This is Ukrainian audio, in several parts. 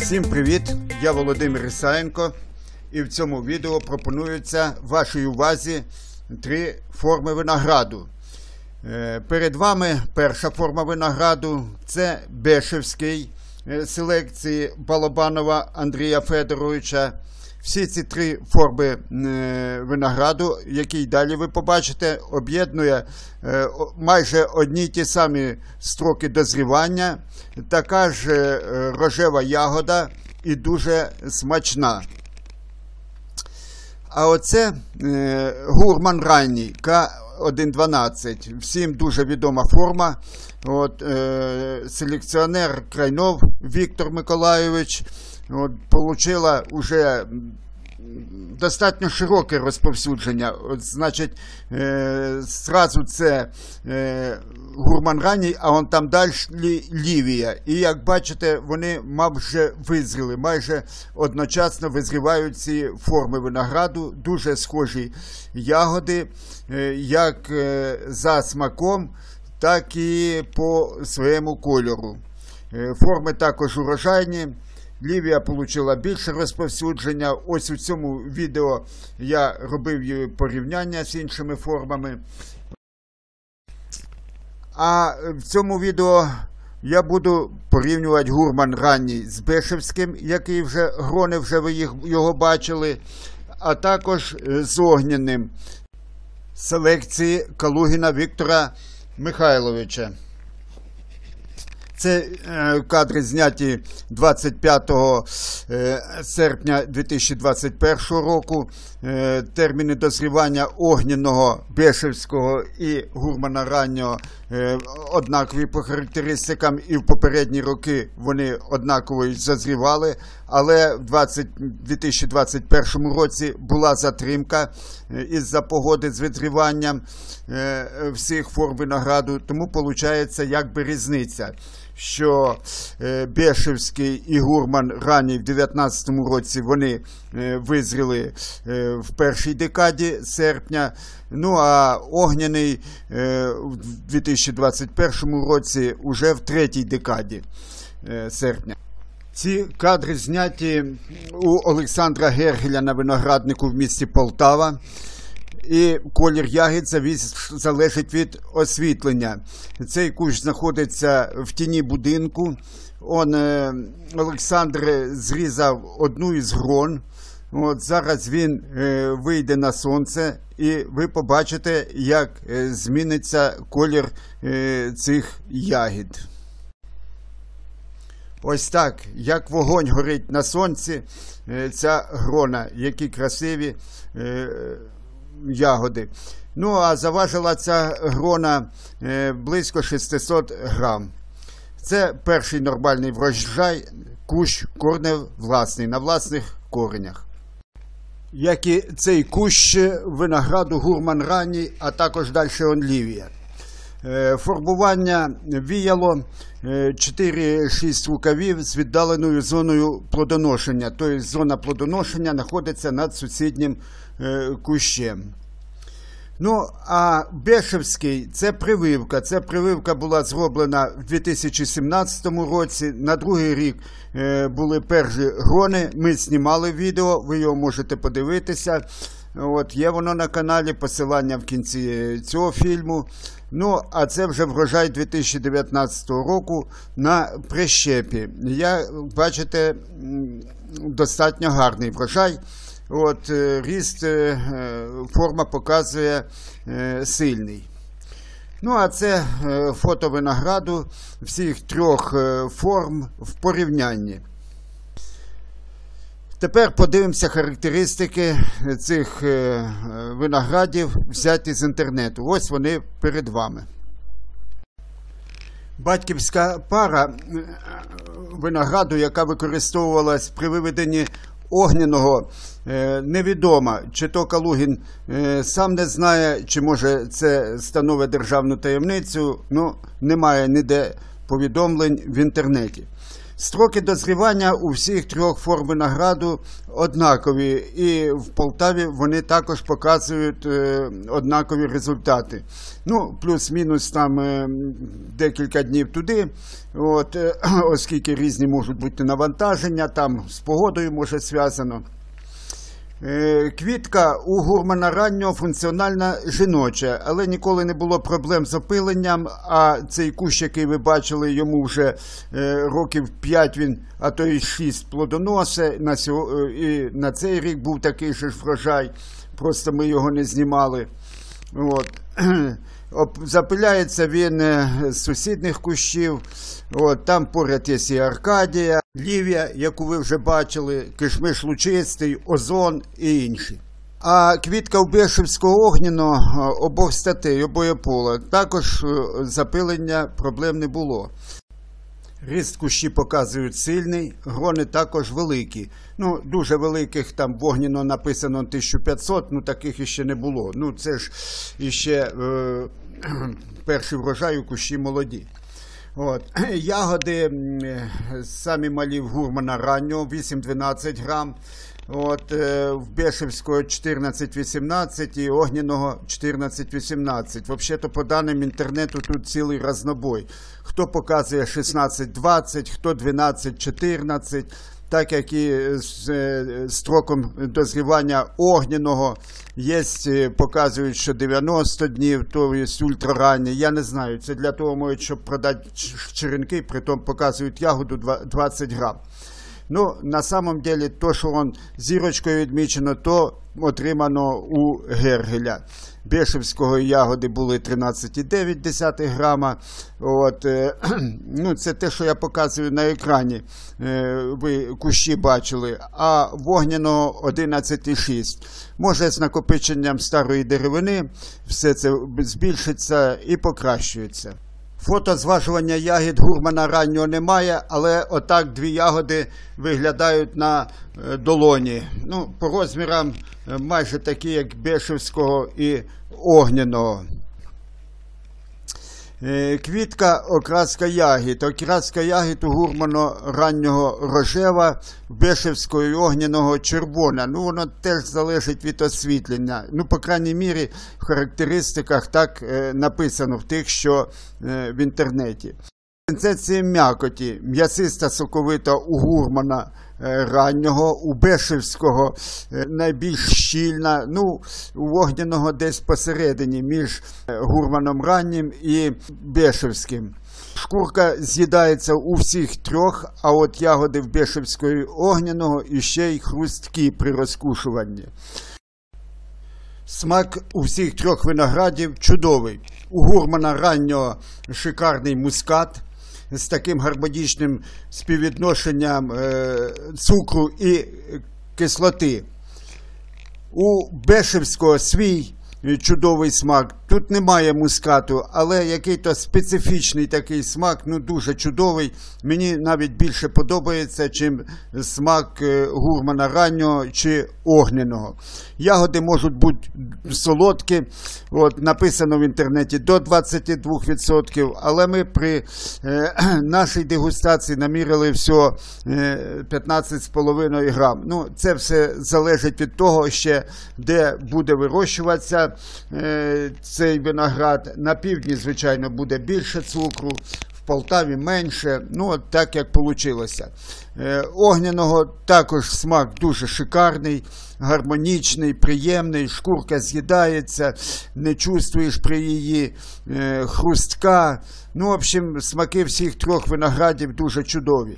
Всім привіт! Я Володимир Ісаєнко, і в цьому відео пропонуються вашій увазі 3 форми винограду. Перед вами перша форма винограду – це Бешевський селекції Балабанова Андрія Федоровича. Всі ці 3 форми винограду, які далі ви побачите, об'єднує майже одні й ті самі строки дозрівання, така ж рожева ягода і дуже смачна. А оце Гурман ранній К112, всім дуже відома форма. Селекціонер Крайнов Віктор Миколайович получила уже достатньо широке розповсюдження. Значить, зразу це Гурман ранній, а он там далі Лівія. І як бачите, вони майже визріли, майже одночасно визрівають ці форми винограду, дуже схожі ягоди, як за смаком, так і по своєму кольору. Форми також урожайні. Лівія отримала більше розповсюдження. Ось у цьому відео я робив її порівняння з іншими формами. А в цьому відео я буду порівнювати Гурман ранній з Бешевським, який вже грони, вже ви його бачили, а також з Огняним селекції Калугіна Віктора Михайловича. Це кадри зняті 25 серпня 2021 року. Терміни дозрівання Огняного, Бешевського і Гурмана раннього однакові по характеристикам, і в попередні роки вони однаково зазрівали, але в 2021 році була затримка із-за погоди з визріванням всіх форм винограду, тому виходить якби різниця, що Бешевський і Гурман ранній в 2019 році вони визріли в першій декаді серпня, ну а Огняний в 2021 році вже в третій декаді серпня. Ці кадри зняті у Олександра Гергеля на винограднику в місті Полтава. І колір ягід залежить від освітлення. Цей кущ знаходиться в тіні будинку. Олександр зрізав одну із грон. Зараз він вийде на сонце, і ви побачите, як зміниться колір цих ягід. Ось так, як вогонь горить на сонці, ця грона, які красиві ягоди. Ну, а заважила ця грона близько 600 грам. Це перший нормальний врожай, кущ корнев власний, на власних коренях. Як і цей кущ винограду Гурман ранній, а також далі Лівія. Формування віяло 4-6 рукавів з віддаленою зоною плодоношення. Тобто зона плодоношення знаходиться над сусіднім кущем. Ну, а Бешевський – це прививка. Ця прививка була зроблена в 2017 році. На другий рік були перші грони. Ми знімали відео, ви його можете подивитися. Є воно на каналі, посилання в кінці цього фільму. Ну, а це вже врожай 2019 року на прищепі. Бачите, достатньо гарний врожай. Ріст, форма показує сильний. Ну, а це фото винограду всіх 3 форм в порівнянні. Тепер подивимося характеристики цих виноградів, взяті з інтернету. Ось вони перед вами. Батьківська пара винограду, яка використовувалась при виведенні Огняного, невідомо, чи то Калугін сам не знає, чи може це становить державну таємницю, ну, немає ніде повідомлень в інтернеті. Строки дозрівання у всіх трьох форм винограду однакові, і в Полтаві вони також показують однакові результати. Ну, плюс-мінус там декілька днів туди, оскільки різні можуть бути навантаження, там з погодою може зв'язано. Квітка у Гурмана раннього функціональна жіноча, але ніколи не було проблем з опиленням, а цей кущ, який ви бачили, йому вже років 5, він, а то й 6 плодоносить, і на цей рік був такий же ж врожай, просто ми його не знімали. Запиляється він з сусідніх кущів, там поряд є і Аркадія, Лівія, яку ви вже бачили, Кишмиш лучистий, Озон і інші. А квітка Бешівського огняного обох статей, обоєпола, також запилення проблем не було. Ріст кущі показують сильний, грони також великі. Ну, дуже великих, там вогняно написано 1500, ну таких іще не було. Ну, це ж іще перший врожай у кущі молоді. Ягоди самі малі в Гурмана раннього, 8-12 грам. В Бешівського 14-18 і Огняного 14-18. Взагалі-то по даним інтернету тут цілий разнобой. Хто показує 16-20, хто 12-14, так як і з строком дозрівання Огняного. Є, показують, що 90 днів, то є ультрараннє. Я не знаю, це для того, можуть, щоб продати черенки, притом показують ягоду 20 грам. Ну, на самом деле, то, що он зірочкою відмічено, то отримано у Гергеля. Бешівського ягоди були 13,9 грама. Ну, це те, що я показую на екрані. Ви кущі бачили. А вогняного 11,6. Може, з накопиченням старої деревини все це збільшиться і покращується. Фото зважування ягід Гурмана раннього немає, але отак дві ягоди виглядають на долоні. Ну, по розмірам майже такі, як Бешівського і Огняного. Квітка, окраска ягід. Окраска ягід у Гурмана раннього рожева, Бешівського і Огняного червона. Ну, воно теж залежить від освітлення. Ну, по крайній мірі, в характеристиках так написано в тих, що в інтернеті. Сенсація м'якоті. М'ясиста соковита у Гурмана раннього, у Бешівського найбільш щільна, ну, у Огняного десь посередині, між Гурманом раннім і Бешівським. Шкурка з'їдається у всіх трьох, а от ягоди в Бешівського і Огняного іще й хрусткі при розкушуванні. Смак у всіх трьох виноградів чудовий. У Гурмана раннього шикарний мускат з таким гармонічним співвідношенням цукру і кислоти. У Бешівського свій чудовий смак. Тут немає мускату, але який-то специфічний такий смак, ну дуже чудовий. Мені навіть більше подобається, чим смак Гурмана раннього чи Огняного. Ягоди можуть бути солодкі, написано в інтернеті до 22%, але ми при нашій дегустації намірили всього 15,5 грам. Ну, це все залежить від того ще, де буде вирощуватися цей виноград. На півдні, звичайно, буде більше цукру, в Полтаві менше, ну от так як вийшло. Огняного також смак дуже шикарний, гармонічний, приємний, шкурка з'їдається, не чувствуєш при її хрустка. Ну, в общем, смаки всіх трьох виноградів дуже чудові.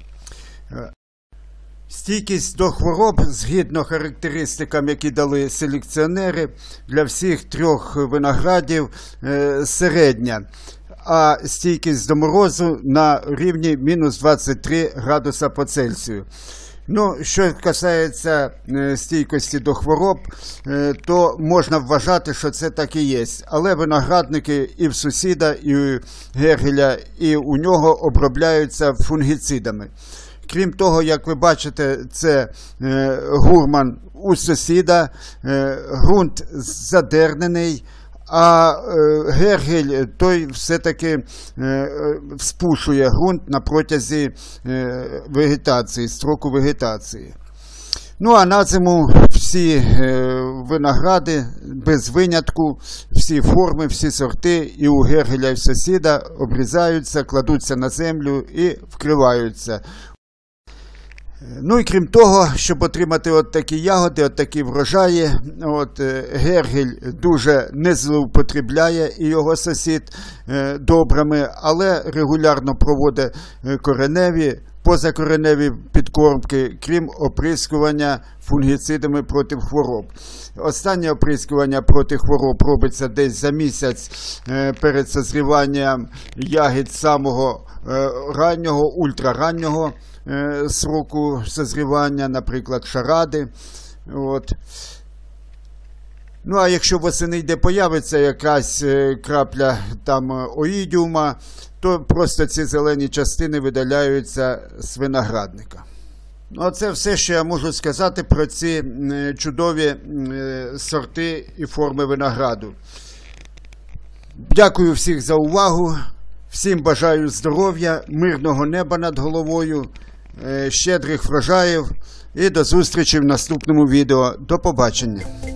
Стійкість до хвороб, згідно характеристикам, які дали селекціонери, для всіх трьох виноградів середня, а стійкість до морозу на рівні мінус 23 градуса по Цельсію. Ну, що касається стійкості до хвороб, то можна вважати, що це так і є. Але виноградники і в сусіда, і у Гергеля, і у нього обробляються фунгіцидами. Крім того, як ви бачите, це Гурман у сусіда, ґрунт задернений, А гергель, той все-таки спушує ґрунт на протязі вегетації, строку вегетації. Ну, а на зиму всі виногради, без винятку, всі форми, всі сорти і у гергеля, і в сусіда обрізаються, кладуться на землю і вкриваються. Ну і крім того, щоб отримати от такі ягоди, от такі врожаї, гергель дуже не злоупотребляє і його сусід добрами, але регулярно проводить кореневі, позакореневі підкормки, крім оприскування фунгіцидами проти хвороб. Останнє оприскування проти хвороб робиться десь за місяць перед созріванням ягід самого раннього, ультрараннього сроку созрівання, наприклад, шаради. Ну, а якщо восени де появиться якась крапля там оїдіума, то просто ці зелені частини видаляються з виноградника. Ну, це все, що я можу сказати про ці чудові сорти і форми винограду. Дякую всіх за увагу, всім бажаю здоров'я, мирного неба над головою, щедрих врожаїв і до зустрічі в наступному відео. До побачення.